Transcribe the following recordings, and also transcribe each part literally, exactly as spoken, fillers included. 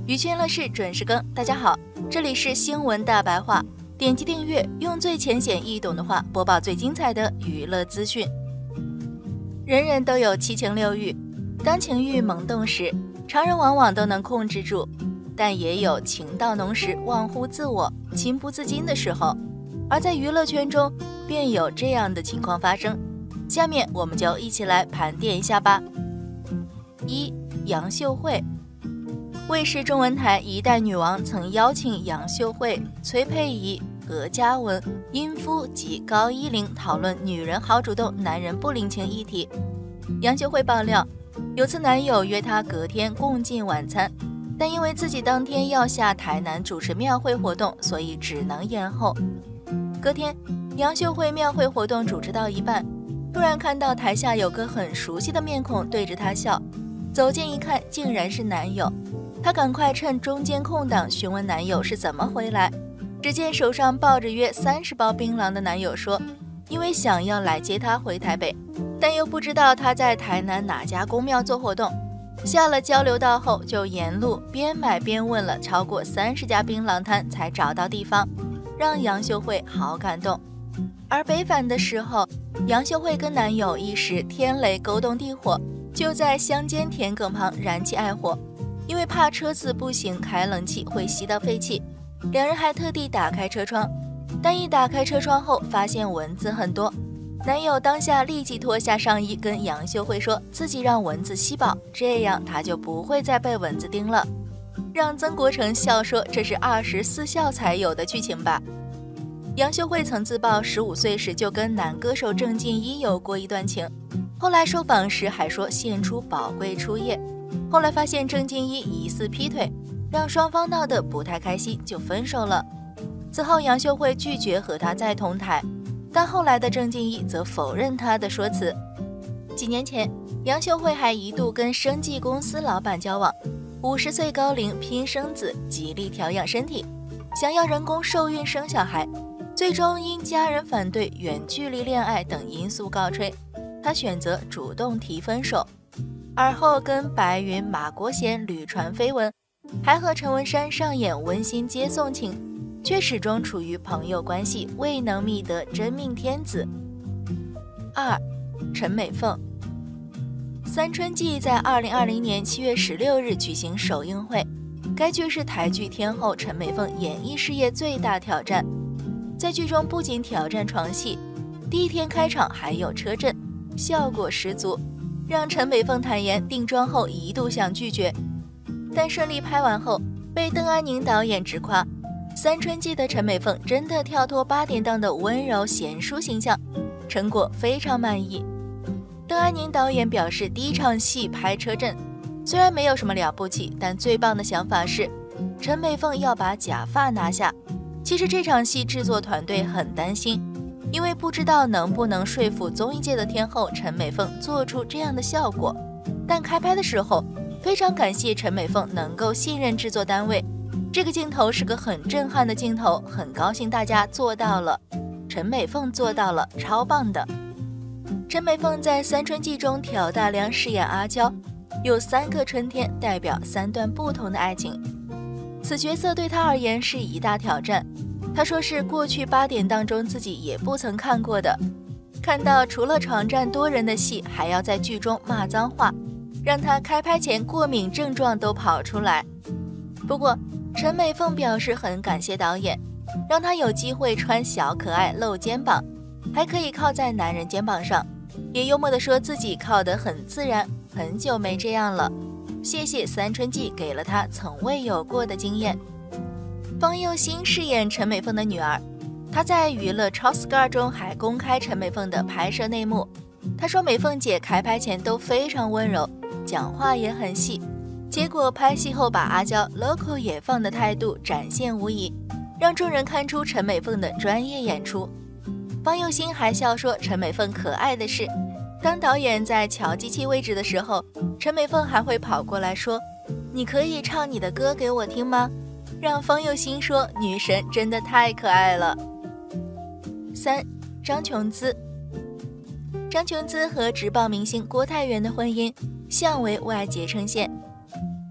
娱圈乐视准时更，大家好，这里是新闻大白话，点击订阅，用最浅显易懂的话播报最精彩的娱乐资讯。人人都有七情六欲，当情欲萌动时，常人往往都能控制住，但也有情到浓时忘乎自我、情不自禁的时候。而在娱乐圈中，便有这样的情况发生。下面我们就一起来盘点一下吧。一、杨秀慧。卫视中文台一代女王曾邀请杨秀慧、崔佩仪、何嘉文、殷夫及高依玲讨论女人好主动，男人不领情议题。杨秀慧爆料，有次男友约她隔天共进晚餐，但因为自己当天要下台南主持庙会活动，所以只能延后。隔天，杨秀慧庙会活动主持到一半，突然看到台下有个很熟悉的面孔对着她笑，走近一看，竟然是男友。她赶快趁中间空档询问男友是怎么回来。只见手上抱着约三十包槟榔的男友说，因为想要来接她回台北，但又不知道她在台南哪家公庙做活动。下了交流道后，就沿路边买边问了超过三十家槟榔摊才找到地方，让杨秀慧好感动。而北返的时候，杨秀慧跟男友一时天雷勾动地火，就在乡间田埂旁燃起爱火。因为怕车子不行开冷气会吸到废气，两人还特地打开车窗，但一打开车窗后发现蚊子很多。男友当下立即脱下上衣跟杨秀慧说自己让蚊子吸饱，这样他就不会再被蚊子叮了，让曾国成笑说这是二十四孝才有的剧情吧。杨秀慧曾自曝十五岁时就跟男歌手郑敬一有过一段情，后来受访时还说献出宝贵初夜，后来发现郑敬一疑似劈腿，让双方闹得不太开心，就分手了。此后杨秀慧拒绝和他再同台，但后来的郑敬一则否认他的说辞。几年前，杨秀慧还一度跟生技公司老板交往，五十岁高龄拼生子，极力调养身体，想要人工受孕生小孩，最终因家人反对、远距离恋爱等因素告吹，他选择主动提分手。而后跟白云、马国贤屡传绯闻，还和陈文珊上演温馨接送情，却始终处于朋友关系，未能觅得真命天子。二、陈美凤。三春季在二零二零年七月十六日举行首映会，该剧是台剧天后陈美凤演艺事业最大挑战。在剧中不仅挑战床戏，第一天开场还有车震，效果十足，让陈美凤坦言定妆后一度想拒绝，但顺利拍完后被邓安宁导演直夸，三春季的陈美凤真的跳脱八点档的温柔贤淑形象，成果非常满意。邓安宁导演表示，第一场戏拍车震虽然没有什么了不起，但最棒的想法是陈美凤要把假发拿下。其实这场戏制作团队很担心，因为不知道能不能说服综艺界的天后陈美凤做出这样的效果，但开拍的时候非常感谢陈美凤能够信任制作单位，这个镜头是个很震撼的镜头，很高兴大家做到了，陈美凤做到了，超棒的。陈美凤在三春季中挑大梁饰演阿娇，有三个春天，代表三段不同的爱情，此角色对她而言是一大挑战。他说是过去八点档中自己也不曾看过的，看到除了床战多人的戏，还要在剧中骂脏话，让他开拍前过敏症状都跑出来。不过陈美凤表示很感谢导演，让她有机会穿小可爱露肩膀，还可以靠在男人肩膀上，也幽默地说自己靠得很自然，很久没这样了，谢谢三春季给了她从未有过的经验。方佑兴饰演陈美凤的女儿，她在娱乐超 Scar 中还公开陈美凤的拍摄内幕。她说美凤姐开拍前都非常温柔，讲话也很细，结果拍戏后把阿娇 local 也放的态度展现无遗，让众人看出陈美凤的专业演出。方佑兴还笑说陈美凤可爱的是，当导演在调机器位置的时候，陈美凤还会跑过来说，你可以唱你的歌给我听吗？让方佑兴说女神真的太可爱了。三、张琼姿。张琼姿和职棒明星郭泰源的婚姻向为外界称羡。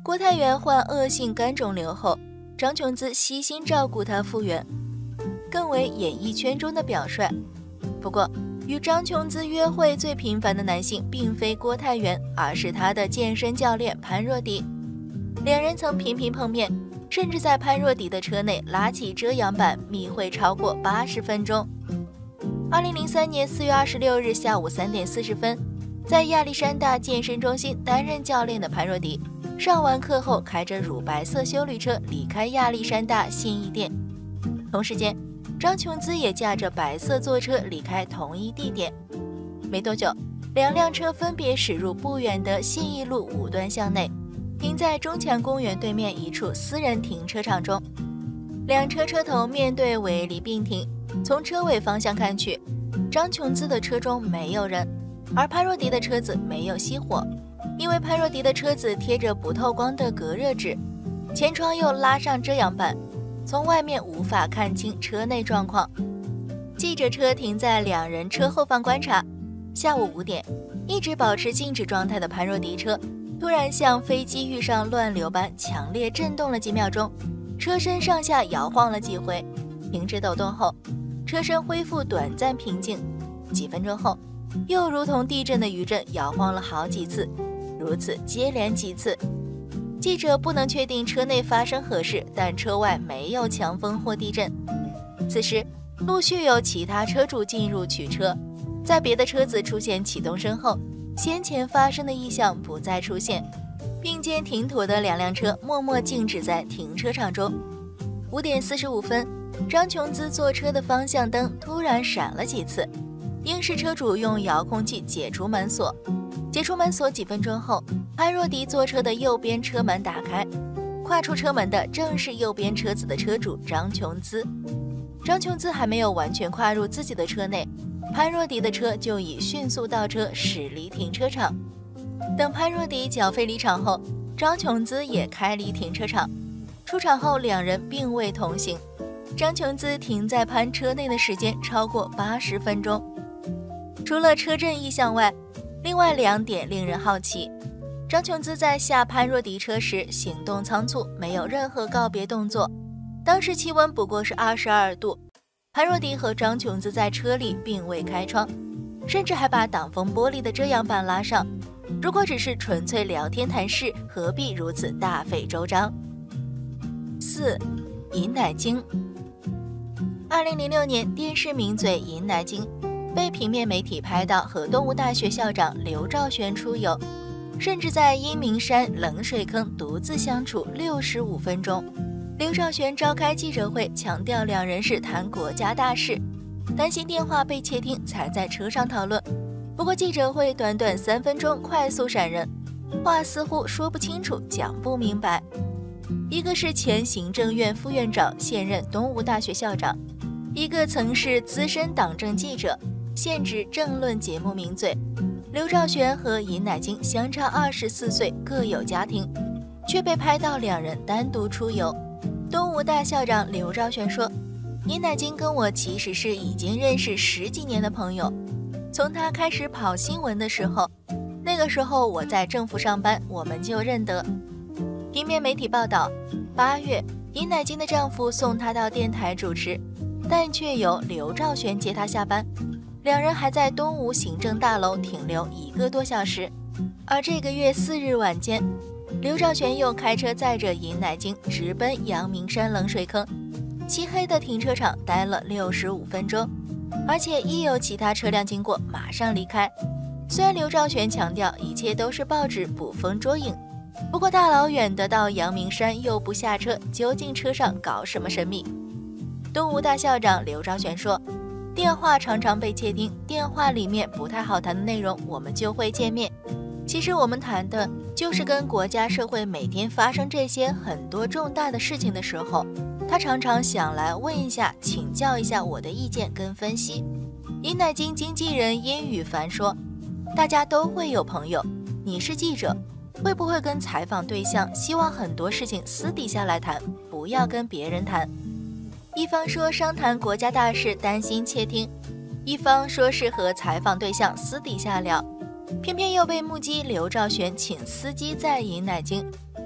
郭泰源患恶性肝肿瘤后，张琼姿悉心照顾他复原，更为演艺圈中的表率。不过，与张琼姿约会最频繁的男性并非郭泰源，而是他的健身教练潘若迪。两人曾频频碰面，甚至在潘若迪的车内拉起遮阳板密会超过八十分钟。二零零三年四月二十六日下午三点四十分，在亚历山大健身中心担任教练的潘若迪，上完课后开着乳白色休旅车离开亚历山大信义店。同时间，张琼姿也驾着白色座车离开同一地点。没多久，两辆车分别驶入不远的信义路五段巷内，停在中强公园对面一处私人停车场中。两车车头面对围篱并停，从车尾方向看去，张琼姿的车中没有人，而潘若迪的车子没有熄火，因为潘若迪的车子贴着不透光的隔热纸，前窗又拉上遮阳板，从外面无法看清车内状况。记者车停在两人车后方观察，下午五点，一直保持静止状态的潘若迪车突然像飞机遇上乱流般强烈震动了几秒钟，车身上下摇晃了几回，停止抖动后，车身恢复短暂平静。几分钟后，又如同地震的余震摇晃了好几次，如此接连几次。记者不能确定车内发生何事，但车外没有强风或地震。此时，陆续有其他车主进入取车，在别的车子出现启动声后，先前发生的异象不再出现，并肩停妥的两辆车默默静止在停车场中。五点四十五分，张琼姿坐车的方向灯突然闪了几次，应是车主用遥控器解除门锁。解除门锁几分钟后，潘若迪坐车的右边车门打开，跨出车门的正是右边车子的车主张琼姿。张琼姿还没有完全跨入自己的车内，潘若迪的车就已迅速倒车驶离停车场。等潘若迪缴费离场后，张琼姿也开离停车场。出场后，两人并未同行。张琼姿停在潘车内的时间超过八十分钟。除了车震异象外，另外两点令人好奇。张琼姿在下潘若迪车时行动仓促，没有任何告别动作。当时气温不过是二十二度，潘若迪和张琼姿在车里并未开窗，甚至还把挡风玻璃的遮阳板拉上。如果只是纯粹聊天谈事，何必如此大费周章？四、尹乃菁。二零零六年，电视名嘴尹乃菁被平面媒体拍到和东吴大学校长刘兆玄出游，甚至在阴明山冷水坑独自相处六十五分钟。刘兆玄召开记者会，强调两人是谈国家大事，担心电话被窃听，才在车上讨论。不过记者会短短三分钟快速闪人，话似乎说不清楚，讲不明白。一个是前行政院副院长，现任东吴大学校长；一个曾是资深党政记者，现职政论节目名嘴。刘兆玄和尹乃菁相差二十四岁，各有家庭，却被拍到两人单独出游。东吴大校长刘兆玄说，尹乃菁跟我其实是已经认识十几年的朋友，从他开始跑新闻的时候，那个时候我在政府上班，我们就认得。平面媒体报道，八月，尹乃菁的丈夫送她到电台主持，但却由刘兆玄接她下班，两人还在东吴行政大楼停留一个多小时。而这个月四日晚间，刘兆玄又开车载着尹乃菁直奔阳明山冷水坑，漆黑的停车场待了六十五分钟，而且一有其他车辆经过，马上离开。虽然刘兆玄强调一切都是报纸捕风捉影，不过大老远的到阳明山又不下车，究竟车上搞什么神秘？东吴大校长刘兆玄说，电话常常被窃听，电话里面不太好谈的内容我们就会见面，其实我们谈的就是跟国家社会每天发生这些很多重大的事情的时候，他常常想来问一下，请教一下我的意见跟分析。尹乃菁经纪人殷宇凡说，大家都会有朋友，你是记者，会不会跟采访对象希望很多事情私底下来谈，不要跟别人谈？一方说商谈国家大事担心窃听，一方说是和采访对象私底下聊，偏偏又被目击刘兆玄请司机载尹乃菁，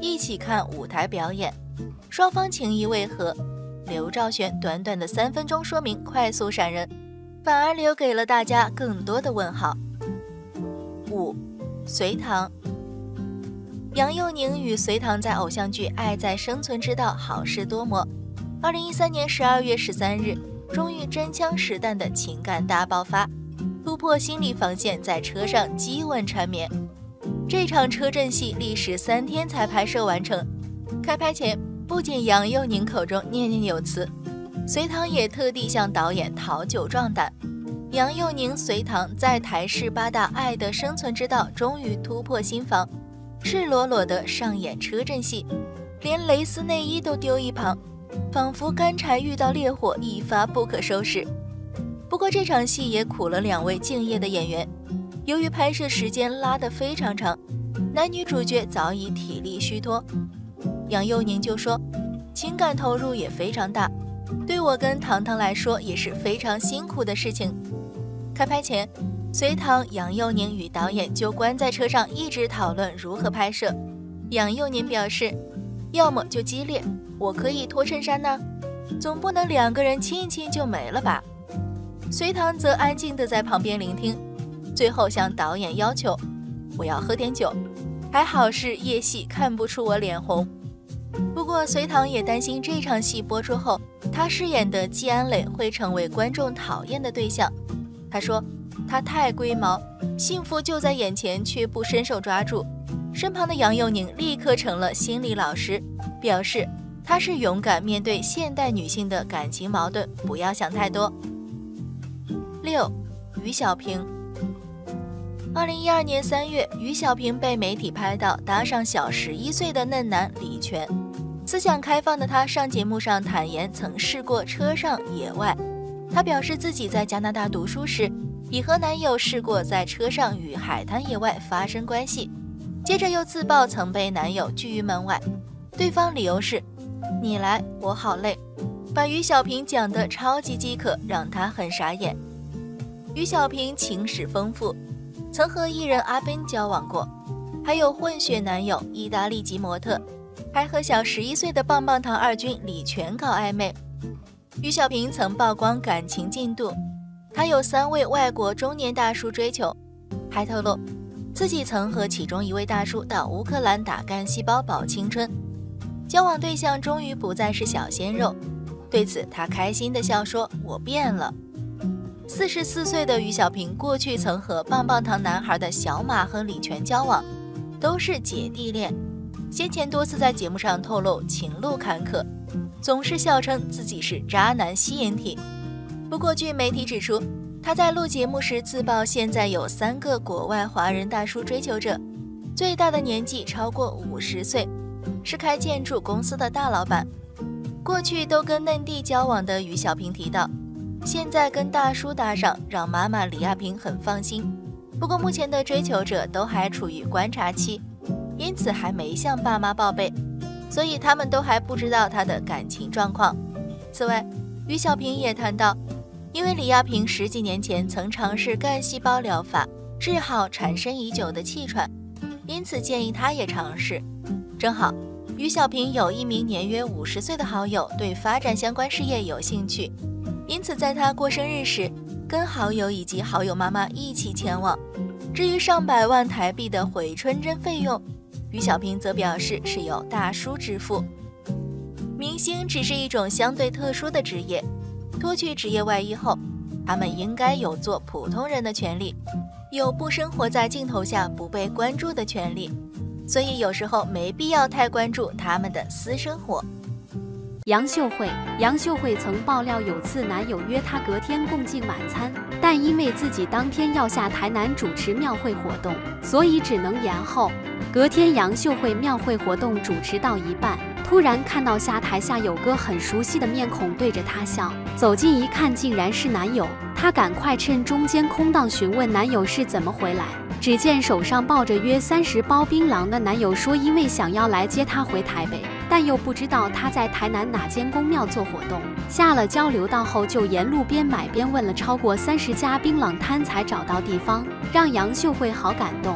一起看舞台表演，双方情谊为何？刘兆玄短短的三分钟说明快速闪人，反而留给了大家更多的问号。五，隋唐。杨佑宁与隋唐在偶像剧《爱在生存之道》好事多磨。二零一三年十二月十三日，终于真枪实弹的情感大爆发，突破心理防线，在车上激吻缠绵。这场车震戏历时三天才拍摄完成。开拍前，不仅杨佑宁口中念念有词，隋唐也特地向导演讨酒壮胆。杨佑宁、隋唐在台视八大《爱的生存之道》终于突破心防，赤裸裸地上演车震戏，连蕾丝内衣都丢一旁，仿佛干柴遇到烈火，一发不可收拾。不过这场戏也苦了两位敬业的演员，由于拍摄时间拉得非常长，男女主角早已体力虚脱。杨佑宁就说，情感投入也非常大，对我跟糖糖来说也是非常辛苦的事情。开拍前，隋唐、杨佑宁与导演就关在车上一直讨论如何拍摄。杨佑宁表示，要么就激烈，我可以脱衬衫呢，总不能两个人亲一亲就没了吧。隋唐则安静地在旁边聆听，最后向导演要求，我要喝点酒，还好是夜戏，看不出我脸红。不过隋唐也担心这场戏播出后，他饰演的季安磊会成为观众讨厌的对象。他说，他太龟毛，幸福就在眼前却不伸手抓住。身旁的杨佑宁立刻成了心理老师，表示他是勇敢面对现代女性的感情矛盾，不要想太多。六，于小平。二零一二年三月，于小平被媒体拍到搭上小十一岁的嫩男李泉。思想开放的他上节目上坦言曾试过车上野外。他表示自己在加拿大读书时，已和男友试过在车上与海滩野外发生关系，接着又自曝曾被男友拒于门外，对方理由是你来我好累，把于小平讲得超级饥渴，让他很傻眼。于小平情史丰富，曾和艺人阿宾交往过，还有混血男友意大利籍模特，还和小十一岁的棒棒糖二军李泉搞暧昧。于小平曾曝光感情进度，他有三位外国中年大叔追求，还透露自己曾和其中一位大叔到乌克兰打干细胞保青春，交往对象终于不再是小鲜肉。对此他开心地笑说，我变了。四十四岁的于小平过去曾和棒棒糖男孩的小马和李泉交往，都是姐弟恋，先前多次在节目上透露情路坎坷，总是笑称自己是渣男吸引体。不过据媒体指出，他在录节目时自曝现在有三个国外华人大叔追求者，最大的年纪超过五十岁，是开建筑公司的大老板。过去都跟嫩弟交往的于小平提到，现在跟大叔搭上，让妈妈李亚平很放心。不过目前的追求者都还处于观察期，因此还没向爸妈报备，所以他们都还不知道他的感情状况。此外，于小平也谈到，因为李亚平十几年前曾尝试干细胞疗法，治好缠身已久的气喘，因此建议他也尝试。正好于小平有一名年约五十岁的好友对发展相关事业有兴趣，因此在他过生日时，跟好友以及好友妈妈一起前往。至于上百万台币的回春针费用，于小平则表示是由大叔支付。明星只是一种相对特殊的职业，脱去职业外衣后，他们应该有做普通人的权利，有不生活在镜头下不被关注的权利，所以有时候没必要太关注他们的私生活。 杨秀慧，杨秀慧曾爆料有次男友约她隔天共进晚餐，但因为自己当天要下台南主持庙会活动，所以只能延后。隔天杨秀慧庙会活动主持到一半，突然看到下台下有个很熟悉的面孔对着她笑，走近一看竟然是男友，她赶快趁中间空档询问男友是怎么回来。只见手上抱着约三十包槟榔的男友说，因为想要来接她回台北，但又不知道她在台南哪间公庙做活动。下了交流道后，就沿路边买边问了超过三十家槟榔摊才找到地方，让杨秀慧好感动。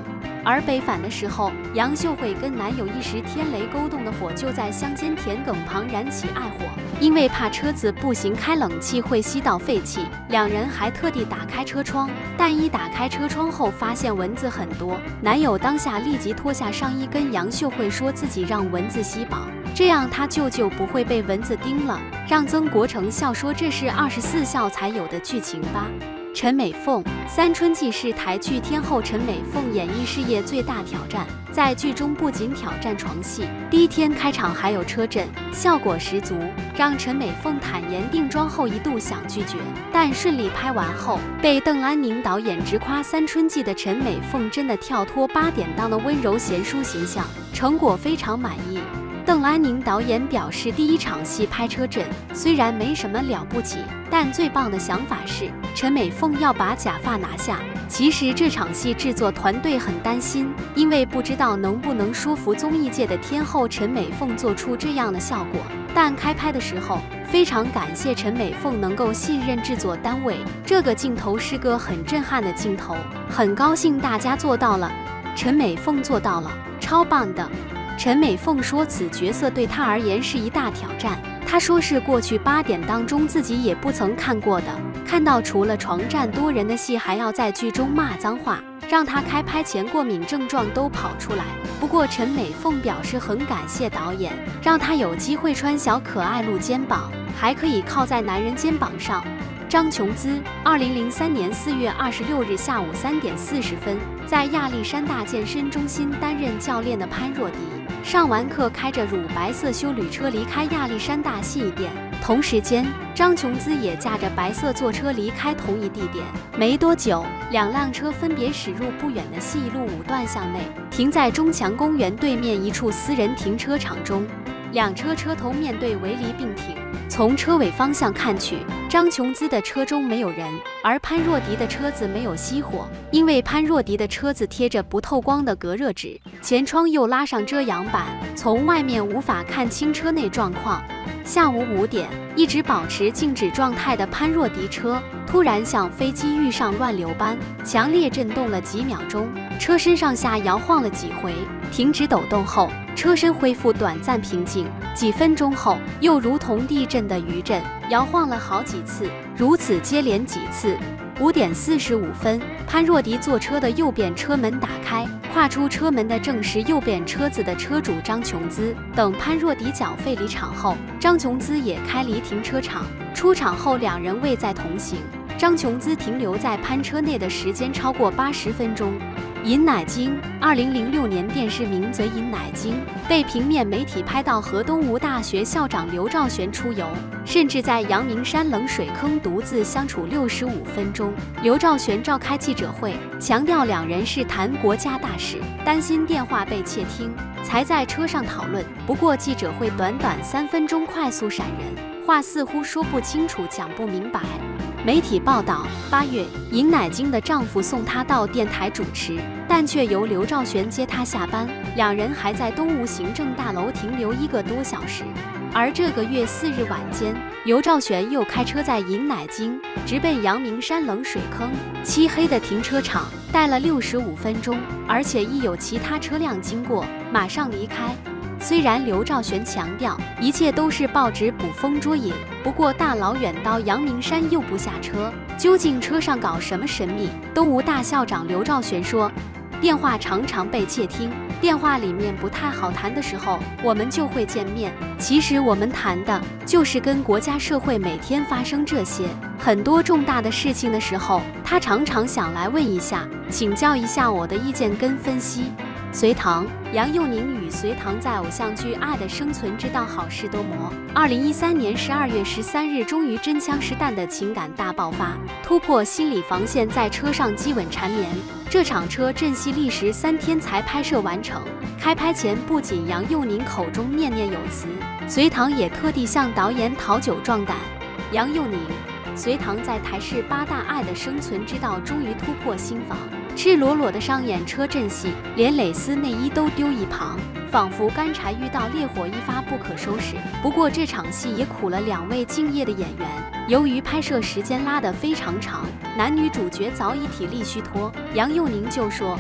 而北返的时候，杨秀慧跟男友一时天雷勾动的火就在乡间田埂旁燃起爱火。因为怕车子步行开冷气会吸到废气，两人还特地打开车窗，但一打开车窗后发现蚊子很多。男友当下立即脱下上衣跟杨秀慧说自己让蚊子吸饱，这样他舅舅不会被蚊子叮了，让曾国成笑说这是二十四孝才有的剧情吧。陈美凤，《三春记》是台剧天后陈美凤演艺事业最大挑战，在剧中不仅挑战床戏，第一天开场还有车震，效果十足，让陈美凤坦言定妆后一度想拒绝，但顺利拍完后，被邓安宁导演直夸《三春记》的陈美凤真的跳脱八点档的温柔贤淑形象，成果非常满意。邓安宁导演表示，第一场戏拍车震虽然没什么了不起，但最棒的想法是陈美凤要把假发拿下。其实这场戏制作团队很担心，因为不知道能不能说服综艺界的天后陈美凤做出这样的效果。但开拍的时候，非常感谢陈美凤能够信任制作单位，这个镜头是个很震撼的镜头，很高兴大家做到了，陈美凤做到了，超棒的。陈美凤说，此角色对她而言是一大挑战。她说是过去八点当中自己也不曾看过的，看到除了床战多人的戏，还要在剧中骂脏话，让她开拍前过敏症状都跑出来。不过陈美凤表示很感谢导演，让她有机会穿小可爱露肩膀，还可以靠在男人肩膀上。张琼姿，二零零三年四月二十六日下午三点四十分，在亚历山大健身中心担任教练的潘若迪，上完课开着乳白色休旅车离开亚历山大戏艺店。同时间，张琼姿也驾着白色坐车离开同一地点。没多久，两辆车分别驶入不远的西义路五段巷内，停在中强公园对面一处私人停车场中。两车车头面对围篱并停，从车尾方向看去，张琼姿的车中没有人，而潘若迪的车子没有熄火，因为潘若迪的车子贴着不透光的隔热纸，前窗又拉上遮阳板，从外面无法看清车内状况。下午五点，一直保持静止状态的潘若迪车突然像飞机遇上乱流般强烈震动了几秒钟，车身上下摇晃了几回，停止抖动后，车身恢复短暂平静，几分钟后又如同地震的余震，摇晃了好几次，如此接连几次。五点四十五分，潘若迪坐车的右边车门打开，跨出车门的正是右边车子的车主张琼姿。等潘若迪缴费离场后，张琼姿也开离停车场。出场后，两人未再同行。张琼姿停留在潘车内的时间超过八十分钟。尹乃菁，二零零六年电视名嘴尹乃菁被平面媒体拍到和东吴大学校长刘兆玄出游，甚至在阳明山冷水坑独自相处六十五分钟。刘兆玄召开记者会，强调两人是谈国家大事，担心电话被窃听，才在车上讨论。不过记者会短短三分钟快速闪人，话似乎说不清楚，讲不明白。媒体报道，八月，尹乃菁的丈夫送她到电台主持，但却由刘兆玄接她下班，两人还在东吴行政大楼停留一个多小时。而这个月四日晚间，刘兆玄又开车载尹乃菁直奔阳明山冷水坑，漆黑的停车场待了六十五分钟，而且一有其他车辆经过，马上离开。虽然刘兆玄强调一切都是报纸捕风捉影，不过大老远到阳明山又不下车，究竟车上搞什么神秘？东吴大校长刘兆玄说，电话常常被窃听，电话里面不太好谈的时候，我们就会见面。其实我们谈的就是跟国家社会每天发生这些很多重大的事情的时候，他常常想来问一下，请教一下我的意见跟分析。隋唐，杨佑宁与隋唐在偶像剧《爱的生存之道》好事多磨。二零一三年十二月十三日，终于真枪实弹的情感大爆发，突破心理防线，在车上激吻缠绵。这场车震戏历时三天才拍摄完成。开拍前，不仅杨佑宁口中念念有词，隋唐也特地向导演讨酒壮胆。杨佑宁、隋唐在台视八大爱的生存之道终于突破心防，赤裸裸的上演车震戏，连蕾丝内衣都丢一旁，仿佛干柴遇到烈火，一发不可收拾。不过这场戏也苦了两位敬业的演员，由于拍摄时间拉得非常长，男女主角早已体力虚脱。杨佑宁就说，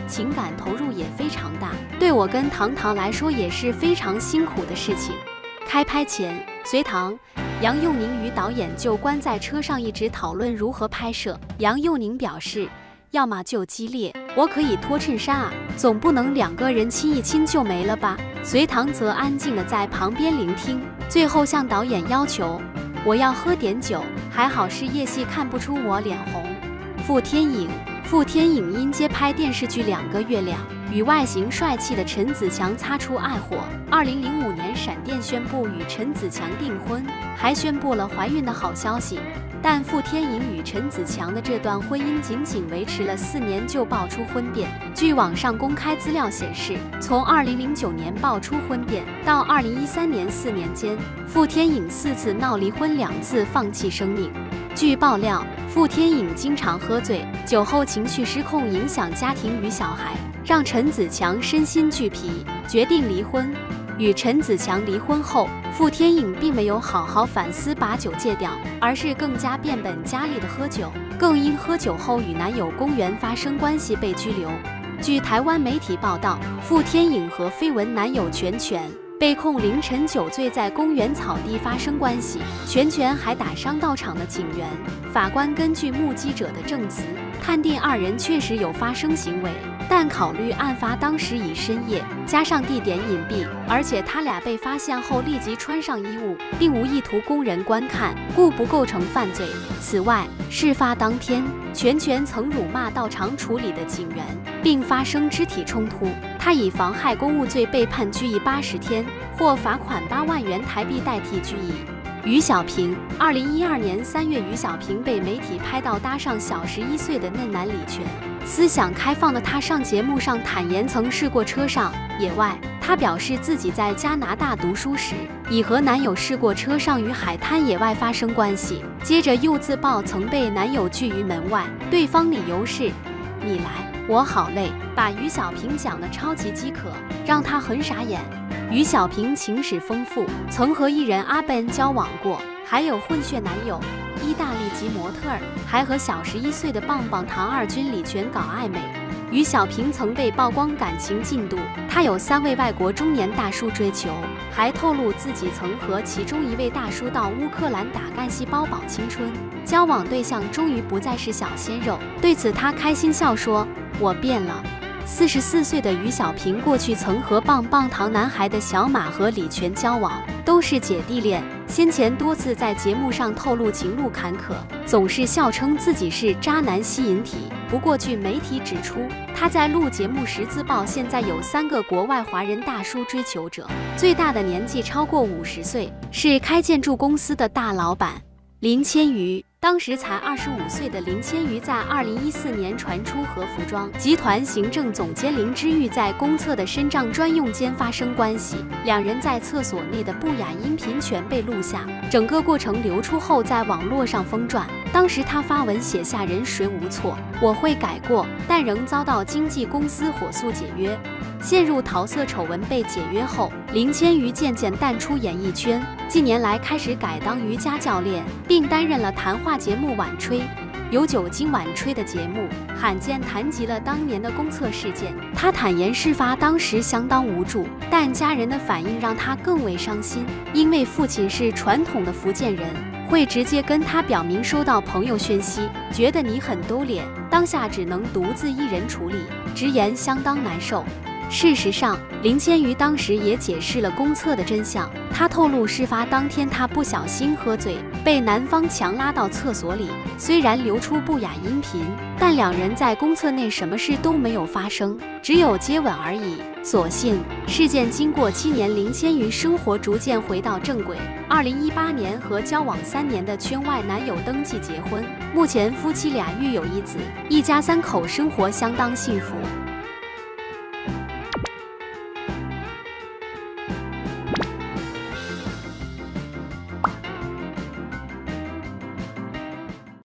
情感投入也非常大，对我跟唐唐来说也是非常辛苦的事情。开拍前，隋唐、杨佑宁与导演就关在车上一直讨论如何拍摄。杨佑宁表示，要么就激烈，我可以脱衬衫啊，总不能两个人亲一亲就没了吧。隋唐则安静地在旁边聆听，最后向导演要求，我要喝点酒，还好是夜戏，看不出我脸红。傅天颖，傅天颖因接拍电视剧《两个月亮》，与外形帅气的陈子强擦出爱火。二零零五年，闪电宣布与陈子强订婚，还宣布了怀孕的好消息。但傅天颖与陈子强的这段婚姻仅仅维持了四年就爆出婚变。据网上公开资料显示，从二零零九年爆出婚变到二零一三年四年间，傅天颖四次闹离婚，两次放弃生命。据爆料，傅天颖经常喝醉，酒后情绪失控，影响家庭与小孩，让陈子强身心俱疲，决定离婚。与陈子强离婚后，傅天颖并没有好好反思把酒戒掉，而是更加变本加厉的喝酒，更因喝酒后与男友公园发生关系被拘留。据台湾媒体报道，傅天颖和绯闻男友全全被控凌晨酒醉在公园草地发生关系，全全还打伤到场的警员。法官根据目击者的证词，判定二人确实有发生行为，但考虑案发当时已深夜，加上地点隐蔽，而且他俩被发现后立即穿上衣物，并无意图供人观看，故不构成犯罪。此外，事发当天，全全曾辱骂到场处理的警员，并发生肢体冲突，他以妨害公务罪被判拘役八十天，或罚款八万元台币代替拘役。于小平，二零一二年三月，于小平被媒体拍到搭上小十一岁的嫩男李全。思想开放的他上节目上坦言，曾试过车上野外。他表示自己在加拿大读书时，已和男友试过车上与海滩野外发生关系。接着又自曝曾被男友拒于门外，对方理由是“你来，我好累”，把于小平讲得超级饥渴，让他很傻眼。于小平情史丰富，曾和艺人阿 Ben 交往过，还有混血男友、意大利籍模特儿，还和小十一岁的棒棒糖二军李全搞暧昧。于小平曾被曝光感情进度，他有三位外国中年大叔追求，还透露自己曾和其中一位大叔到乌克兰打干细胞保青春，交往对象终于不再是小鲜肉。对此，他开心笑说：“我变了。”四十四岁的于小平过去曾和棒棒糖男孩的小马和李全交往，都是姐弟恋。先前多次在节目上透露情路坎坷，总是笑称自己是渣男吸引体。不过，据媒体指出，他在录节目时自曝现在有三个国外华人大叔追求者，最大的年纪超过五十岁，是开建筑公司的大老板。林千瑜。当时才二十五岁的林千瑜，在二零一四年传出和服装集团行政总监林之玉在公厕的身障专用间发生关系，两人在厕所内的不雅音频全被录下，整个过程流出后在网络上疯转。当时他发文写下人谁无错，我会改过，但仍遭到经纪公司火速解约。陷入桃色丑闻被解约后，林千瑜渐渐淡出演艺圈，近年来开始改当瑜伽教练，并担任了谈话节目《晚吹》。有酒精晚吹的节目，罕见谈及了当年的公厕事件。他坦言事发当时相当无助，但家人的反应让他更为伤心，因为父亲是传统的福建人，会直接跟他表明收到朋友讯息，觉得你很丢脸，当下只能独自一人处理，直言相当难受。事实上，林千瑜当时也解释了公厕的真相。他透露，事发当天他不小心喝醉，被男方强拉到厕所里，虽然流出不雅音频，但两人在公厕内什么事都没有发生，只有接吻而已。所幸事件经过七年，林千瑜生活逐渐回到正轨。二零一八年和交往三年的圈外男友登记结婚，目前夫妻俩育有一子，一家三口生活相当幸福。